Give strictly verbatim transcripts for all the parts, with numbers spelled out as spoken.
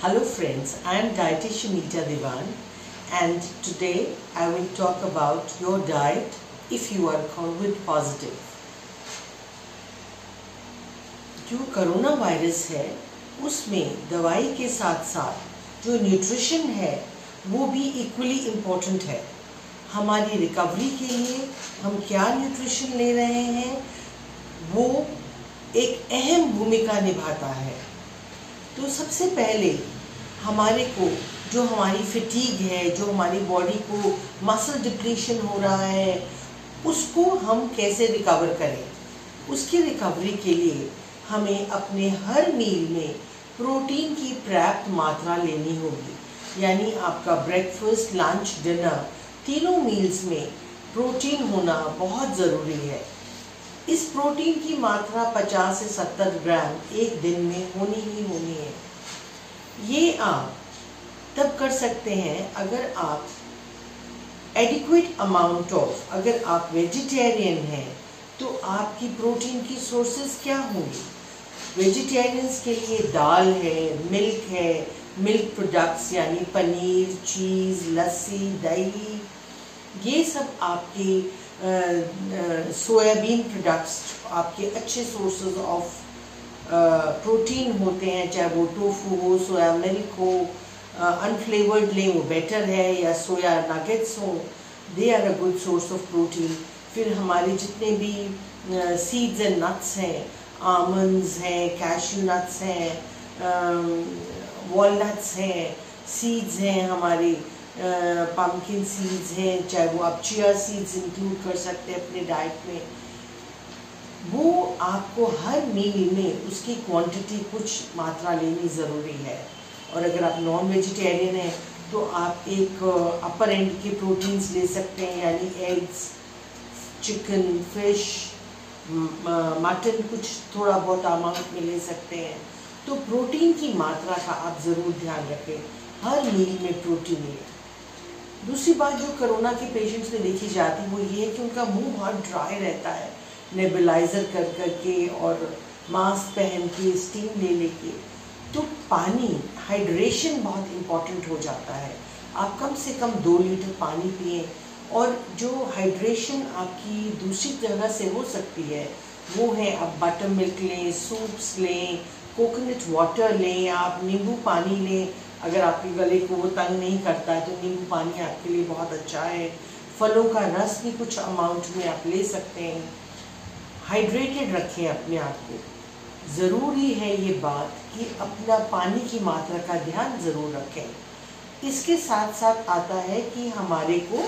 Hello friends, I am dietitian Nita Devan and today I will talk about your diet if you are COVID positive. जो coronavirus है उसमें दवाई के साथ साथ जो न्यूट्रिशन है वो भी इक्वली इम्पोर्टेंट है। हमारी रिकवरी के लिए हम क्या न्यूट्रिशन ले रहे हैं वो एक अहम भूमिका निभाता है। तो सबसे पहले हमारे को जो हमारी फटीग है, जो हमारी बॉडी को मसल डिप्लीशन हो रहा है, उसको हम कैसे रिकवर करें। उसकी रिकवरी के लिए हमें अपने हर मील में प्रोटीन की पर्याप्त मात्रा लेनी होगी। यानी आपका ब्रेकफास्ट, लंच, डिनर तीनों मील्स में प्रोटीन होना बहुत ज़रूरी है। इस प्रोटीन की मात्रा पचास से सत्तर ग्राम एक दिन में होनी ही होनी है। ये आप तब कर सकते हैं अगर आप एडिक्वेट अमाउंट ऑफ, अगर आप वेजिटेरियन हैं तो आपकी प्रोटीन की सोर्सेज क्या होंगी। वेजिटेरियंस के लिए दाल है, मिल्क है, मिल्क प्रोडक्ट्स यानी पनीर, चीज़, लस्सी, दही, ये सब आपके सोयाबीन प्रोडक्ट्स आपके अच्छे सोर्सेज ऑफ प्रोटीन होते हैं। चाहे वो टोफू हो, सोया मिल्क हो, अनफ्लेवर्ड लें वो बेटर है, या सोया नगेट्स हो, they are a good source of protein. फिर हमारे जितने भी सीड्स एंड नट्स हैं, आमंड्स हैं, कैश्यू नट्स हैं, वॉलनट्स हैं, सीड्स हैं, हमारे पम्पकिन सीड्स हैं, चाहे वो आप चिया सीड्स इंक्लूड कर सकते हैं अपने डाइट में। वो आपको हर मील में उसकी क्वांटिटी कुछ मात्रा लेनी ज़रूरी है। और अगर आप नॉन वेजिटेरियन हैं तो आप एक अपर एंड के प्रोटीन्स ले सकते हैं, यानी एग्स, चिकन, फिश, मटन, कुछ थोड़ा बहुत अमाउंट में ले सकते हैं। तो प्रोटीन की मात्रा का आप ज़रूर ध्यान रखें, हर मील में प्रोटीन लें। दूसरी बात जो कोरोना के पेशेंट्स में देखी जाती है वो ये है कि उनका मुंह बहुत ड्राई रहता है, नेबुलाइजर कर कर के और मास्क पहन के, स्टीम ले लेके। तो पानी, हाइड्रेशन बहुत इम्पॉर्टेंट हो जाता है। आप कम से कम दो लीटर पानी पिएं। और जो हाइड्रेशन आपकी दूसरी जगह से हो सकती है वो है आप बटर मिल्क लें, सूप्स लें, कोकोनट वाटर लें, आप नींबू पानी लें। अगर आपके गले को वो तंग नहीं करता है तो नींबू पानी आपके लिए बहुत अच्छा है। फलों का रस भी कुछ अमाउंट में आप ले सकते हैं। हाइड्रेटेड रखें अपने आप को। ज़रूरी है ये बात कि अपना पानी की मात्रा का ध्यान ज़रूर रखें। इसके साथ साथ आता है कि हमारे को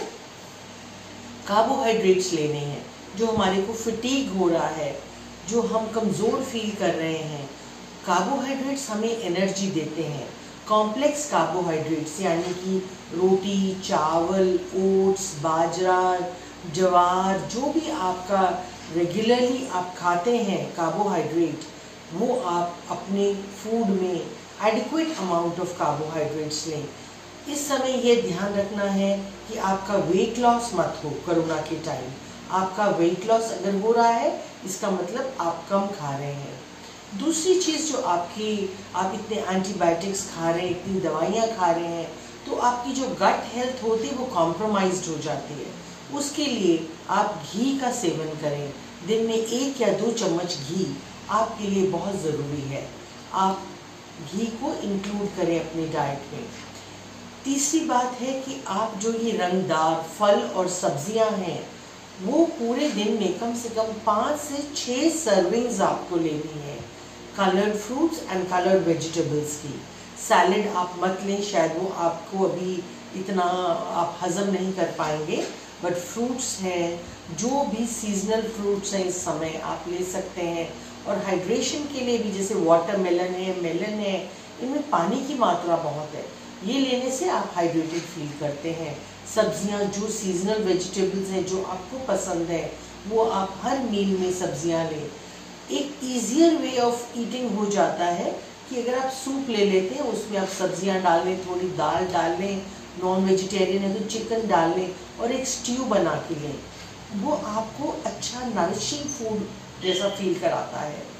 कार्बोहाइड्रेट्स लेने हैं। जो हमारे को फटीग हो रहा है, जो हम कमज़ोर फील कर रहे हैं, कार्बोहाइड्रेट्स हमें एनर्जी देते हैं। कॉम्प्लेक्स कार्बोहाइड्रेट्स यानी कि रोटी, चावल, ओट्स, बाजरा, ज्वार, जो भी आपका रेगुलरली आप खाते हैं कार्बोहाइड्रेट, वो आप अपने फूड में एडिक्वेट अमाउंट ऑफ कार्बोहाइड्रेट्स लें। इस समय ये ध्यान रखना है कि आपका वेट लॉस मत हो। कोरोना के टाइम आपका वेट लॉस अगर हो रहा है इसका मतलब आप कम खा रहे हैं। दूसरी चीज़ जो आपकी, आप इतने एंटीबायोटिक्स खा रहे हैं, इतनी दवाइयाँ खा रहे हैं, तो आपकी जो गट हेल्थ होती है वो कॉम्प्रोमाइज्ड हो जाती है। उसके लिए आप घी का सेवन करें। दिन में एक या दो चम्मच घी आपके लिए बहुत ज़रूरी है। आप घी को इंक्लूड करें अपनी डाइट में। तीसरी बात है कि आप जो ये रंगदार फल और सब्जियां हैं वो पूरे दिन में कम से कम पाँच से छः सर्विंग्स आपको लेनी है। Coloured fruits and coloured vegetables की। सैलड आप मत लें, शायद वो आपको अभी इतना आप हज़म नहीं कर पाएंगे, बट फ्रूट्स हैं, जो भी सीजनल फ्रूट्स हैं इस समय आप ले सकते हैं। और हाइड्रेशन के लिए भी जैसे वाटरमेलन है, मेलन है, इनमें पानी की मात्रा बहुत है। ये लेने से आप हाइड्रेटेड फील करते हैं। सब्जियां, जो सीजनल वेजिटेबल्स हैं जो आपको पसंद है वो आप हर मील में सब्जियां लें। एक ईजियर वे ऑफ ईटिंग हो जाता है कि अगर आप सूप ले लेते हैं उसमें आप सब्जियां डाल लें, थोड़ी दाल डाल लें, नॉन वेजिटेरियन है तो चिकन डाल लें और एक स्ट्यू बना के लें। वो आपको अच्छा नरिशिंग फूड जैसा फील कराता है।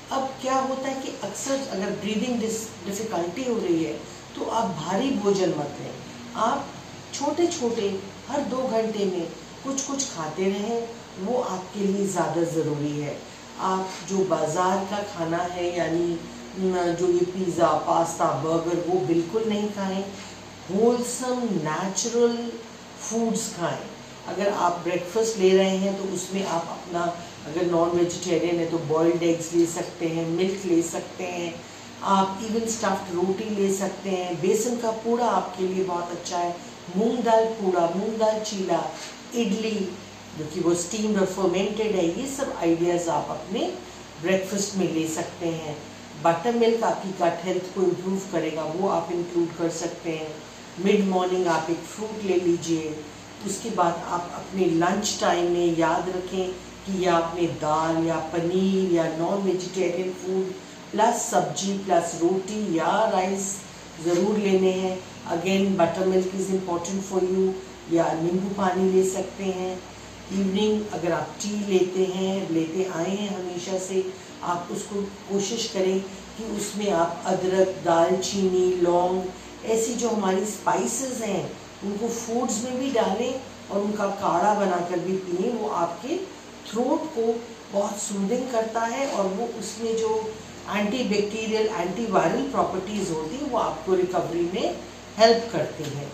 अब क्या होता है कि अक्सर अगर ब्रीदिंग डिफ़िकल्टी हो रही है तो आप भारी भोजन मत लें, आप छोटे छोटे हर दो घंटे में कुछ कुछ खाते रहें, वो आपके लिए ज़्यादा ज़रूरी है। आप जो बाज़ार का खाना है यानी जो ये पिज़्ज़ा, पास्ता, बर्गर, वो बिल्कुल नहीं खाएं। होलसम नेचुरल फूड्स खाएं। अगर आप ब्रेकफास्ट ले रहे हैं तो उसमें आप अपना, अगर नॉन वेजिटेरियन है तो बॉइल्ड एग्स ले सकते हैं, मिल्क ले सकते हैं, आप इवन स्टफ्ड रोटी ले सकते हैं। बेसन का पूड़ा आपके लिए बहुत अच्छा है, मूंग दाल पूड़ा, मूंग दाल चीला, इडली जो कि वो स्टीम्ड और फर्मेंटेड है, ये सब आइडियाज़ आप अपने ब्रेकफास्ट में ले सकते हैं। बटर मिल्क आपकी गट हेल्थ को इम्प्रूव करेगा, वो आप इंक्लूड कर सकते हैं। मिड मॉर्निंग आप एक फ्रूट ले लीजिए। उसके बाद आप अपने लंच टाइम में याद रखें कि या आपने दाल या पनीर या नॉन वेजिटेरियन फूड प्लस सब्जी प्लस रोटी या राइस ज़रूर लेने हैं। Again buttermilk is important for you, या नींबू पानी ले सकते हैं। इवनिंग अगर आप टी लेते हैं, लेते आए हैं हमेशा से, आप उसको कोशिश करें कि उसमें आप अदरक, दालचीनी, लौंग, ऐसी जो हमारी स्पाइसेस हैं उनको फूड्स में भी डालें और उनका काढ़ा बनाकर भी पिए। वो आपके थ्रोट को बहुत सूदिंग करता है और वो उसमें जो antibacterial, antiviral properties होती हैं वो आपको रिकवरी में हेल्प करती हैं।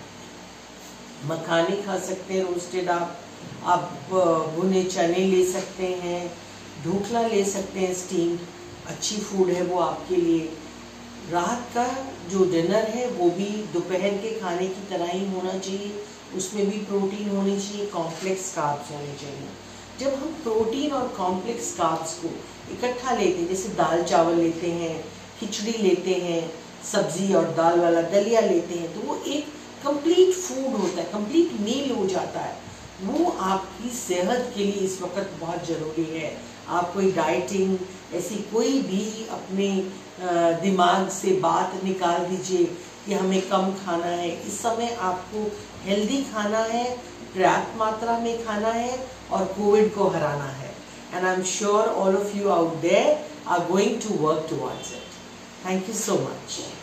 मखाने खा सकते हैं रोस्टेड, आप आप भुने चने ले सकते हैं, ढोकला ले सकते हैं स्टीम्ड, अच्छी फूड है वो आपके लिए। रात का जो डिनर है वो भी दोपहर के खाने की तरह ही होना चाहिए, उसमें भी प्रोटीन होनी चाहिए, कॉम्प्लेक्स कार्ब्स होने चाहिए। जब हम प्रोटीन और कॉम्प्लेक्स कार्ब्स को इकट्ठा लेते हैं, जैसे दाल चावल लेते हैं, खिचड़ी लेते हैं, सब्जी और दाल वाला दलिया लेते हैं, तो वो एक कंप्लीट फूड होता है, कंप्लीट मील हो जाता है। वो आपकी सेहत के लिए इस वक्त बहुत ज़रूरी है। आप कोई डाइटिंग ऐसी कोई भी अपने दिमाग से बात निकाल दीजिए कि हमें कम खाना है। इस समय आपको हेल्दी खाना है, पर्याप्त मात्रा में खाना है और कोविड को हराना है। And I am sure all of you out there are going to work towards it. Thank you so much.